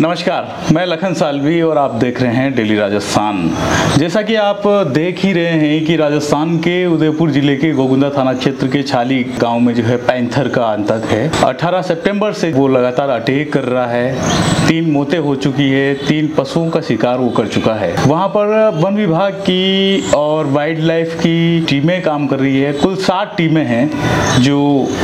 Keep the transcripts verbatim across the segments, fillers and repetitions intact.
नमस्कार, मैं लखन सालवी और आप देख रहे हैं डेली राजस्थान। जैसा कि आप देख ही रहे हैं कि राजस्थान के उदयपुर जिले के गोगुंदा थाना क्षेत्र के छाली गांव में जो है पैंथर का आतंक है। अठारह सितंबर से वो लगातार अटैक कर रहा है। तीन मौतें हो चुकी है, तीन पशुओं का शिकार वो कर चुका है। वहां पर वन विभाग की और वाइल्ड लाइफ की टीमें काम कर रही है। कुल सात टीमें हैं जो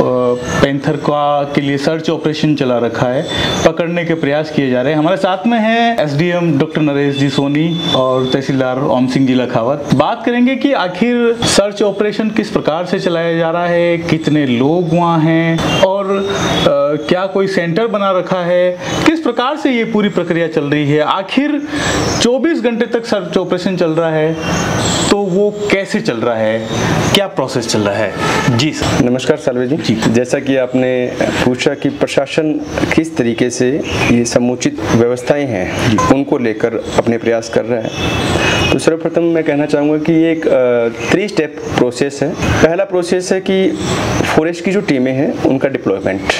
पैंथर का के लिए सर्च ऑपरेशन चला रखा है, पकड़ने के प्रयास किए जा रहे हैं। हमारे साथ में है एसडीएम डॉक्टर नरेश जी सोनी और तहसीलदार ओम सिंह जी लखावत। बात करेंगे कि आखिर सर्च ऑपरेशन किस प्रकार से चलाया जा रहा है, कितने लोग वहाँ हैं और आ, क्या कोई सेंटर बना रखा है, किस प्रकार से ये पूरी प्रक्रिया चल रही है। आखिर चौबीस घंटे तक सर्च ऑपरेशन चल रहा है तो वो कैसे चल रहा है, क्या प्रोसेस चल रहा है। जी सर। नमस्कार सालवी जी। जी जैसा कि आपने पूछा कि प्रशासन किस तरीके से ये समुचित व्यवस्थाएं हैं उनको लेकर अपने प्रयास कर रहा है, तो सर्वप्रथम मैं कहना चाहूँगा कि ये एक थ्री स्टेप प्रोसेस है। पहला प्रोसेस है कि फॉरेस्ट की जो टीमें हैं उनका डिप्लॉयमेंट,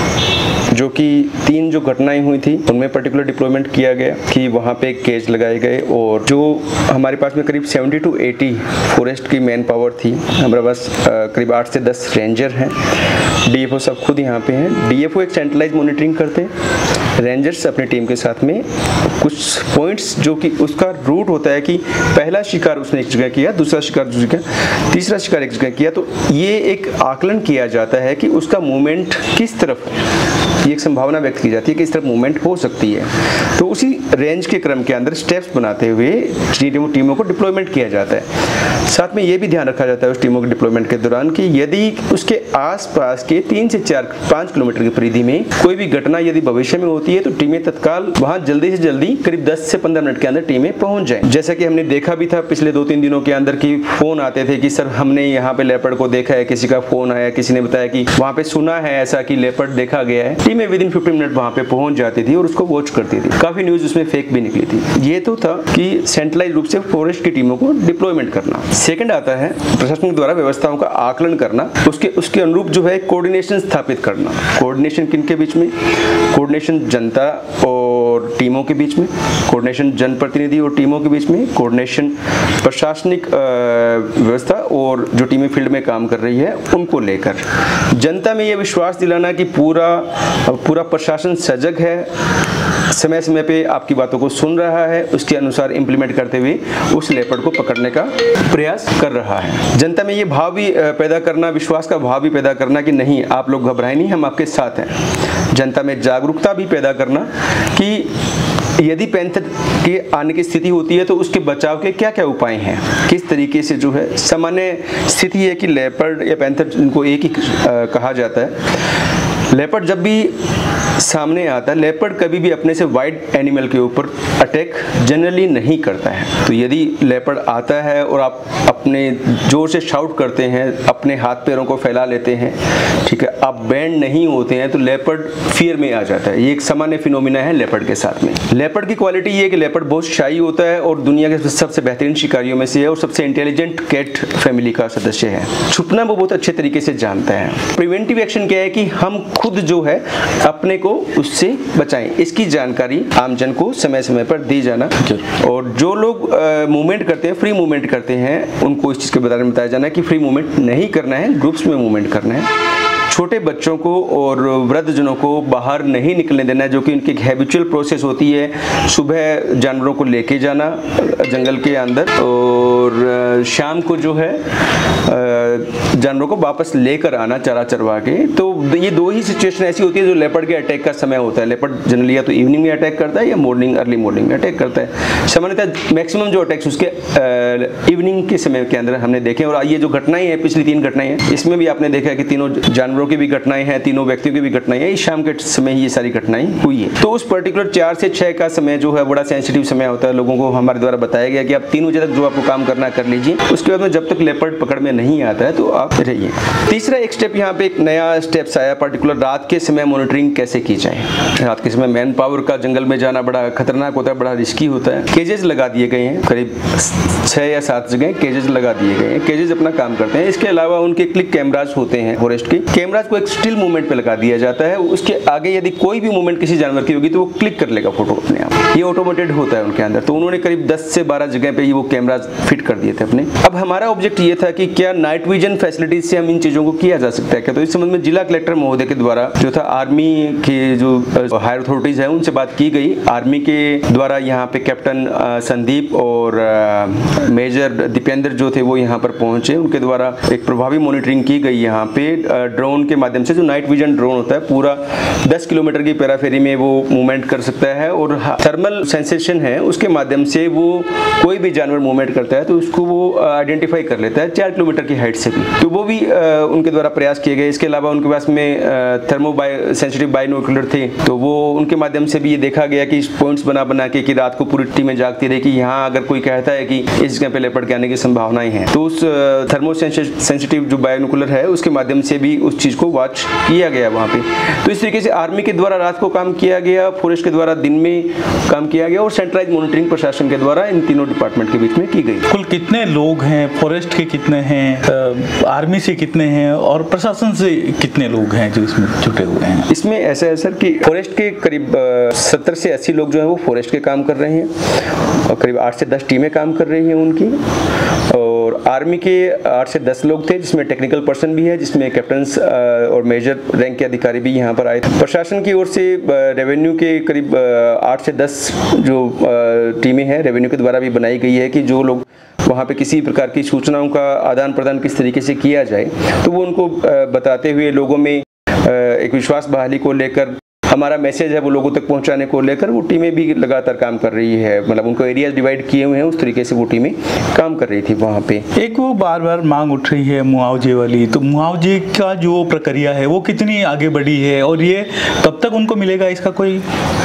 जो कि तीन जो घटनाएं हुई थी उनमें पर्टिकुलर डिप्लॉयमेंट किया गया कि वहाँ पे केज लगाए गए और जो हमारे पास में करीब सत्तर टू अस्सी फॉरेस्ट की मैन पावर थी। हमारे पास करीब आठ से दस रेंजर हैं, डीएफओ सब खुद यहाँ पे हैं। डीएफओ एक सेंट्रलाइज मॉनिटरिंग करते हैं, रेंजर्स अपनी टीम के साथ में कुछ पॉइंट्स जो कि उसका रूट होता है कि पहला शिकार उसने एक जगह किया, दूसरा शिकार दूसरी जगह, तीसरा शिकार एक जगह किया, तो ये एक आकलन किया जाता है कि उसका मूवमेंट किस तरफ है। ये एक संभावना व्यक्त की जाती है कि इस तरफ मूवमेंट हो सकती है। तो उसी रेंज के क्रम के अंदर स्टेप्स बनाते हुए टीमों को डिप्लॉयमेंट किया जाता है। साथ में ये भी ध्यान रखा जाता है उस टीमों के डिप्लॉयमेंट के दौरान कि यदि उसके आसपास के तीन से चार पाँच किलोमीटर की परिधि में कोई भी घटना यदि भविष्य में होती है तो टीमें तत्काल वहां जल्दी से जल्दी करीब दस से पंद्रह मिनट के अंदर टीमें पहुंच जाएं। जैसा कि हमने देखा भी था पिछले दो तीन दिनों के अंदर की फोन आते थे कि सर हमने यहाँ पे लेपर्ड को देखा है, किसी का फोन आया, किसी ने बताया कि वहाँ पे सुना है ऐसा कि लेपर्ड देखा गया है। टीमें विद इन फिफ्टीन मिनट वहाँ पे पहुंच जाती थी और उसको वॉच करती थी। काफी न्यूज उसमें फेक भी निकली थी। ये तो था कि सेंट्रलाइज रूप से फॉरेस्ट की टीमों को डिप्लॉयमेंट करना। सेकंड आता है प्रशासन द्वारा व्यवस्थाओं का आकलन करना, उसके उसके अनुरूप जो है कोऑर्डिनेशन स्थापित करना। कोऑर्डिनेशन किनके बीच में? कोऑर्डिनेशन जनता और टीमों के बीच में, कोऑर्डिनेशन जनप्रतिनिधि और टीमों के बीच में, कोऑर्डिनेशन प्रशासनिक व्यवस्था और जो टीमें फील्ड में काम कर रही है उनको लेकर। जनता में यह विश्वास दिलाना कि पूरा पूरा प्रशासन सजग है, समय समय पे आपकी बातों को सुन रहा है, उसके अनुसार इंप्लीमेंट करते हुए उस लेपर्ड को पकड़ने का प्रयास कर रहा है। जनता में ये भाव भी पैदा करना, विश्वास का भाव भी पैदा करना कि नहीं आप लोग घबराए नहीं, हम आपके साथ हैं। जनता में जागरूकता भी पैदा करना कि यदि पैंथर के आने की स्थिति होती है तो उसके बचाव के क्या क्या उपाय हैं, किस तरीके से जो है। सामान्य स्थिति है कि लेपर्ड या पैंथर इनको एक ही कहा जाता है। लेपर्ड जब भी सामने आता है, लेपर्ड कभी भी अपने से वाइड एनिमल के ऊपर अटैक जनरली नहीं करता है। तो यदि लेपर्ड आता है और आप अपने जोर से शाउट करते हैं, अपने हाथ पैरों को फैला लेते हैं, ठीक है, आप बैंड नहीं होते हैं तो लेपर्ड फियर में आ जाता है। ये एक सामान्य फिनोमिना है लेपर्ड के साथ में। लेपर्ड की क्वालिटी ये है कि लेपर्ड बहुत शाई होता है और दुनिया के सबसे बेहतरीन शिकारियों में से है और सबसे इंटेलिजेंट कैट फैमिली का सदस्य है। छुपना वो बहुत अच्छे तरीके से जानता है। प्रिवेंटिव एक्शन क्या है कि हम खुद जो है अपने को उससे बचाएं, इसकी जानकारी आमजन को समय समय पर दी जाना। और जो लोग मूवमेंट करते हैं, फ्री मूवमेंट करते हैं, उनको इस चीज के बारे में बताया जाना है कि फ्री मूवमेंट नहीं करना है, ग्रुप्स में मूवमेंट करना है। छोटे बच्चों को और वृद्धजनों को बाहर नहीं निकलने देना है, जो कि उनकी एक हैबिचुअल प्रोसेस होती है। सुबह जानवरों को लेके जाना जंगल के अंदर और शाम को जो है जानवरों को वापस लेकर आना चारा चरवा के। तो ये दो ही सिचुएशन ऐसी होती है जो लेपर्ड के अटैक का समय होता है। लेपर्ड जनरली या तो इवनिंग में अटैक करता है या मॉर्निंग अर्ली मॉर्निंग में अटैक करता है। सामान्यतः मैक्सिमम जो अटैक्स उसके इवनिंग के समय के अंदर हमने देखे। और ये जो घटनाएं हैं, पिछली तीन घटनाएं हैं, इसमें भी आपने देखा है कि तीनों जानवरों की भी घटनाएं हैं, तीनों व्यक्तियों की भी घटनाएं हैं। इस शाम के समय ही ये सारी घटनाएं हुई है। तो उस पर्टिकुलर चार से छह का समय जो है बड़ा सेंसिटिव समय होता है। लोगों को हमारे द्वारा बताया गया कि आप तीन बजे तक जो आपको काम करना कर लीजिए, उसके बाद में जब तक लेपर्ड पकड़ में नहीं आता है तो आप रहिए। तीसरा एक स्टेप यहाँ पे एक नया स्टेप्स आया, पर्टिकुलर रात के समय मॉनिटरिंग कैसे की जाए। रात के समय मैन पावर का जंगल में जाना बड़ा खतरनाक होता है, बड़ा रिस्की होता है। केजेस लगा दिए गए हैं, करीब छह या सात जगह केजेस लगा दिए गए हैं। केजेस अपना काम करते हैं। इसके अलावा उनके क्लिक कैमराज होते हैं फॉरेस्ट के। कैमराज को एक स्टिल मूवमेंट पे लगा दिया जाता है। उसके आगे यदि कोई भी मूवमेंट किसी जानवर की होगी तो वो क्लिक कर लेगा फोटो अपने आप। ये ऑटोमेटेड होता है उनके अंदर। तो उन्होंने करीब दस से बारह जगह पे वो कैमराज फिट कर दिए थे अपने। अब हमारा ऑब्जेक्ट ये था कि क्या नाइट विजन फैसिलिटीज से हम इन चीज़ों को किया जा सकता है क्या। तो इस संबंध में जिला कलेक्टर महोदय के द्वारा जो था आर्मी के जो हायर अथॉरिटीज़ हैं उनसे बात की गई। आर्मी के द्वारा यहाँ पे कैप्टन संदीप और मेजर दीपेंद्र जो थे वो यहाँ पर पहुँचे। उनके द्वारा एक प्रभावी मॉनिटरिंग की गई यहाँ पे ड्रोन के माध्यम से। जो नाइट विजन ड्रोन होता है पूरा दस किलोमीटर की पैराफेरी में वो मूवमेंट कर सकता है और थर्मल सेंसेशन है उसके माध्यम से वो कोई भी जानवर मूवमेंट करता है तो उसको वो आइडेंटिफाई कर लेता है चार किलोमीटर की हाइट से भी। तो वो भी आ, उनके द्वारा प्रयास किए गए। इसके अलावा उनके पास में थर्मो बाय सेंसिटिव बाइनोकुलर थे तो वो उनके माध्यम से भी ये देखा गया कि पॉइंट्स बना बना के कि रात को पूरी टीमें जागती रही कि यहाँ अगर कोई कहता है कि इस जगह पे लेपर्ड के आने की संभावनाएं हैं तो उस थर्मो सेंसिटिव जो बाइनोकुलर है उसके माध्यम से भी उस चीज़ को वॉच किया गया वहाँ पे। तो इस तरीके से आर्मी के द्वारा रात को काम किया गया, फॉरेस्ट के द्वारा दिन में काम किया गया और सेंट्रलाइज मॉनिटरिंग प्रशासन के द्वारा इन तीनों डिपार्टमेंट के बीच में की गई। कुल कितने लोग हैं, फॉरेस्ट के कितने हैं, आर्मी से कितने हैं और प्रशासन से कितने लोग हैं जो इसमें जुटे हुए हैं? इसमें ऐसा है सर कि फॉरेस्ट के करीब सत्तर से अस्सी लोग जो हैं वो फॉरेस्ट के काम कर रहे हैं और करीब आठ से दस टीमें काम कर रही हैं उनकी। और आर्मी के आठ से दस लोग थे जिसमें टेक्निकल पर्सन भी है, जिसमें कैप्टन्स और मेजर रैंक के अधिकारी भी यहाँ पर आए थे। प्रशासन की ओर से रेवेन्यू के करीब आठ से दस जो टीमें हैं रेवेन्यू के द्वारा भी बनाई गई है कि जो लोग वहाँ पे किसी प्रकार की सूचनाओं का आदान प्रदान किस तरीके से किया जाए तो वो उनको बताते हुए लोगों में एक विश्वास बहाली को लेकर हमारा मैसेज है वो लोगों तक पहुंचाने को लेकर वो टीमें भी लगातार काम कर रही है। मतलब उनको एरियाज डिवाइड किए हुए हैं उस तरीके से वो टीमें काम कर रही थी वहाँ पे। एक वो बार बार मांग उठ रही है मुआवजे वाली, तो मुआवजे का जो प्रक्रिया है वो कितनी आगे बढ़ी है और ये कब तक उनको मिलेगा, इसका कोई?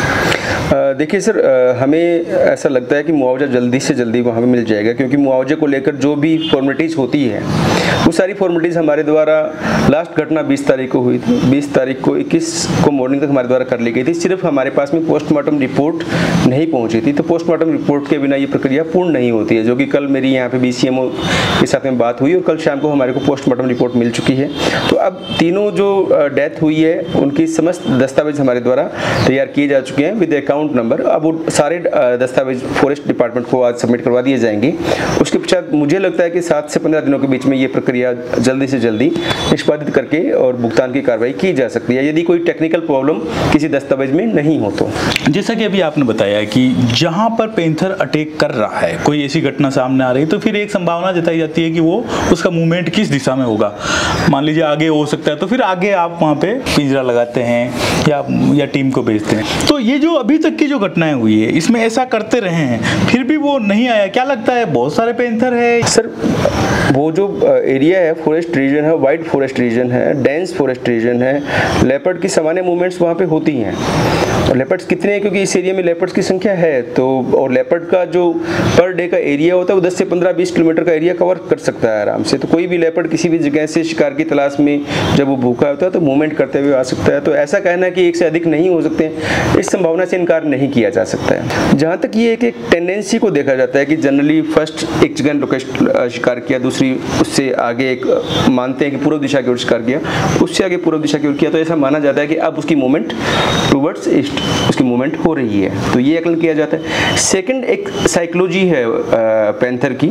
देखिए सर, हमें ऐसा लगता है कि मुआवजा जल्दी से जल्दी वहाँ पे मिल जाएगा क्योंकि मुआवजे को लेकर जो भी फॉर्मेलिटीज़ होती है वो सारी फॉर्मेलिटीज़ हमारे द्वारा लास्ट घटना बीस तारीख को हुई थी। बीस तारीख को इक्कीस को मॉर्निंग तक हमारे द्वारा कर ली गई थी। सिर्फ हमारे पास में पोस्टमार्टम रिपोर्ट नहीं पहुँची थी तो पोस्टमार्टम रिपोर्ट के बिना ये प्रक्रिया पूर्ण नहीं होती है, जो कि कल मेरी यहाँ पे बी सी एम ओ के साथ में बात हुई और कल शाम को हमारे को पोस्टमार्टम रिपोर्ट मिल चुकी है। तो अब तीनों जो डेथ हुई है उनकी समस्त दस्तावेज हमारे द्वारा तैयार किए जा चुके हैं विद अकाउंट नंबर। अब वो सारे दस्तावेज फॉरेस्ट डिपार्टमेंट को आज सबमिट करवा दिए जाएंगे। उसके पश्चात मुझे लगता है कि सात से पंद्रह दिनों के बीच में ये प्रक्रिया जल्दी से जल्दी निष्पादित करके और भुगतान की कार्रवाई की जा सकती है यदि कोई टेक्निकल प्रॉब्लम किसी दस्तावेज में नहीं हो तो। जैसा कि अभी आपने बताया कि जहां पर पैंथर अटैक कर रहा है कोई ऐसी घटना सामने आ रही तो फिर एक संभावना जताई जाती है कि वो उसका मूवमेंट किस दिशा में होगा। मान लीजिए आगे हो सकता है तो फिर आगे आप वहाँ पे पिंजरा लगाते हैं या या टीम को भेजते हैं। तो ये जो अभी तक की जो घटनाएं हुई है इसमें ऐसा करते रहे हैं फिर भी वो नहीं आया, क्या लगता है बहुत सारे पैंथर है? सर वो जो एरिया है फॉरेस्ट रीजन है, वाइड फॉरेस्ट रीजन है, डेंस फॉरेस्ट रीजन है, लेपर्ड की सामान्य मूवमेंट्स वहाँ पे होती हैं। और लेपर्ड्स कितने हैं क्योंकि इस एरिया में लेपर्ड्स की संख्या है तो, और लेपर्ड का जो पर डे का एरिया होता है वो दस से पंद्रह बीस किलोमीटर का एरिया कवर कर सकता है आराम से। तो कोई भी लेपर्ड किसी भी जगह से शिकार की तलाश में जब वो भूखा होता है तो मूवमेंट करते हुए आ सकता है। तो ऐसा कहना कि एक से अधिक नहीं हो सकते, इस संभावना से इनकार नहीं किया जा सकता है। जहाँ तक ये एक एक टेंडेंसी को देखा जाता है कि जनरली फर्स्ट एक जगह लोकेशन शिकार किया, दूसरी उससे आगे एक मानते हैं कि पूर्व दिशा की ओर शिकार किया, उससे आगे पूर्व दिशा की ओर किया, तो ऐसा माना जाता है कि अब उसकी मूवमेंट टूवर्ड्स ईस्ट उसकी मूवमेंट हो रही है। तो ये आकलन किया जाता है। सेकंड एक साइकोलॉजी है पैंथर की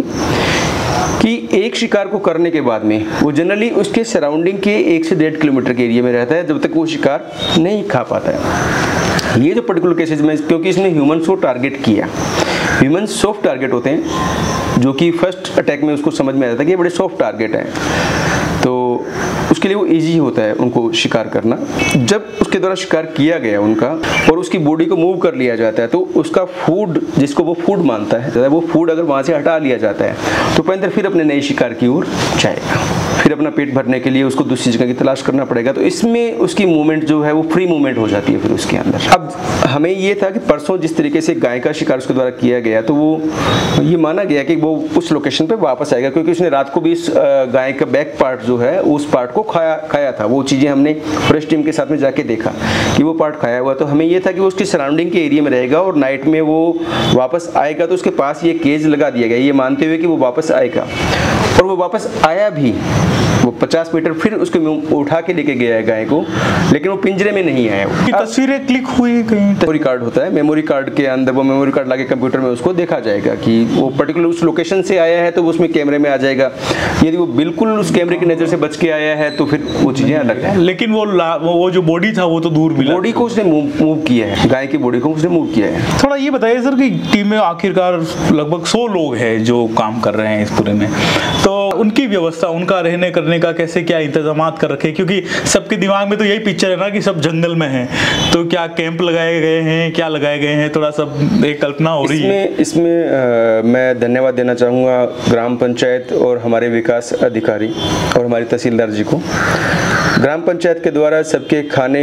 कि एक शिकार को करने के बाद में वो जनरली उसके सराउंडिंग के एक से डेढ़ किलोमीटर के एरिया में रहता है जब तक वो शिकार नहीं खा पाता है। ये जो पर्टिकुलर केसेस में क्योंकि इसने ह्यूमंस को टारगेट किया, ह्यूमंस सॉफ्ट टारगेट होते हैं जो कि फर्स्ट अटैक में उसको समझ में आया था कि ये बड़े सॉफ्ट टारगेट हैं तो उसके लिए वो इजी होता है उनको शिकार करना। जब उसके द्वारा शिकार किया गया उनका और उसकी बॉडी को मूव कर लिया जाता है तो उसका फूड जिसको वो फूड मानता है वो फूड अगर वहाँ से हटा लिया जाता है तो पैंथर फिर अपने नए शिकार की ओर जाएगा, फिर अपना पेट भरने के लिए उसको दूसरी जगह की तलाश करना पड़ेगा। तो इसमें उसकी मूवमेंट जो है वो फ्री मूवमेंट हो जाती है फिर उसके अंदर। अब हमें ये था कि परसों जिस तरीके से गाय का शिकार उसके द्वारा किया गया तो वो ये माना गया कि वो उस लोकेशन पे वापस आएगा क्योंकि उसने रात को भी इस गाय का बैक पार्ट जो है उस पार्ट को खाया खाया था। वो चीज़ें हमने फॉरेस्ट टीम के साथ में जाके देखा कि वो पार्ट खाया हुआ। तो हमें ये था कि वो उसकी सराउंडिंग के एरिया में रहेगा और नाइट में वो वापस आएगा तो उसके पास ये केज लगा दिया गया ये मानते हुए कि वो वापस आएगा। और वो वापस आया भी, वो पचास मीटर फिर उसको उठा के लेके गया है गाय को, लेकिन वो पिंजरे में नहीं आया। वो तस्वीरें क्लिक हुई कहीं, मेमोरी कार्ड होता है, मेमोरी कार्ड के अंदर वो मेमोरी कार्ड लाके कंप्यूटर में उसको देखा जाएगा कि वो पर्टिकुलर उस लोकेशन से आया है तो वो उसमें कैमरे में आ जाएगा। यदि वो बिल्कुल उस कैमरे की नज़र से बच के आया है तो फिर वो चीज़ें अलग है। लेकिन वो वो जो बॉडी था वो तो दूर मिला, बॉडी को उसने मूव किया है, गाय की बॉडी को उसने मूव किया है। थोड़ा ये बताइए सर कि टीम में आखिरकार लगभग सौ लोग हैं जो काम कर रहे हैं इस पूरे में, तो उनकी व्यवस्था, उनका रहने करने का कैसे क्या इंतजाम कर रखे, क्योंकि सबके दिमाग में तो यही पिक्चर है ना कि सब जंगल में हैं, तो क्या कैंप लगाए गए हैं, क्या लगाए गए हैं, थोड़ा सब एक कल्पना हो रही है। इसमें इसमें आ, मैं धन्यवाद देना चाहूँगा ग्राम पंचायत और हमारे विकास अधिकारी और हमारी तहसीलदार जी को। ग्राम पंचायत के द्वारा सबके खाने,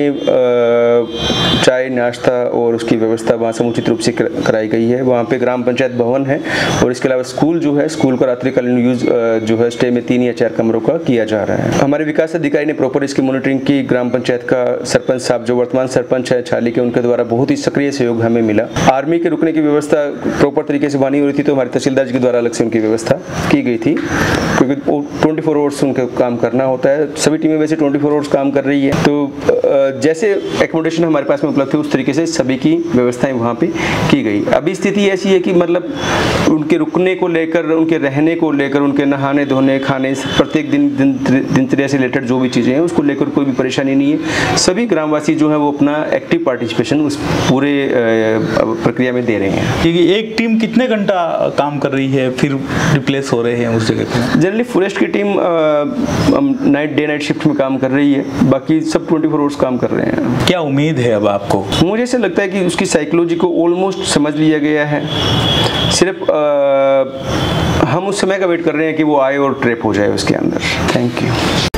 चाय नाश्ता और उसकी व्यवस्था वहाँ समुचित रूप से कराई गई है। वहाँ पे ग्राम पंचायत भवन है और इसके अलावा स्कूल जो है, स्कूल का रात्रिकालीन यूज जो है स्टे में तीन या चार कमरों का किया जा रहा है। हमारे विकास अधिकारी ने प्रॉपर इसकी मॉनिटरिंग की। ग्राम पंचायत का सरपंच साहब जो वर्तमान सरपंच है छाली के, उनके द्वारा बहुत ही सक्रिय सहयोग हमें मिला। आर्मी के रुकने की व्यवस्था प्रॉपर तरीके से वहाँ नहीं हो रही थी, तो हमारे तहसीलदार जी के द्वारा अलग से उनकी व्यवस्था की गई थी, क्योंकि ट्वेंटी फोर आवर्स उनके काम करना होता है। सभी टीमें वैसे ट्वेंटी फोर आवर्स काम कर रही है, तो जैसे एकोमोडेशन हमारे पास में उपलब्ध थे उस तरीके से सभी की व्यवस्थाएं वहाँ पे की गई। अभी स्थिति ऐसी है कि मतलब उनके रुकने को लेकर, उनके रहने को लेकर, उनके नहाने धोने, खाने, प्रत्येक दिन दिनचर्या से रिलेटेड जो भी चीज़ें हैं उसको लेकर कोई भी परेशानी नहीं है। सभी ग्रामवासी जो है वो अपना एक्टिव पार्टिसिपेशन उस पूरे प्रक्रिया में दे रहे हैं। क्योंकि एक टीम कितने घंटा काम कर रही है फिर रिप्लेस हो रहे हैं उस जगह पे? जनरली फॉरेस्ट की team night day night shift में काम कर रही है, बाकी सब ट्वेंटी फोर आवर्स काम कर रहे हैं। क्या उम्मीद है अब आपको? मुझे ऐसा लगता है कि उसकी साइकोलॉजी को ऑलमोस्ट समझ लिया गया है। सिर्फ आ, हम उस समय का वेट कर रहे हैं कि वो आए और ट्रैप हो जाए उसके अंदर। Thank you.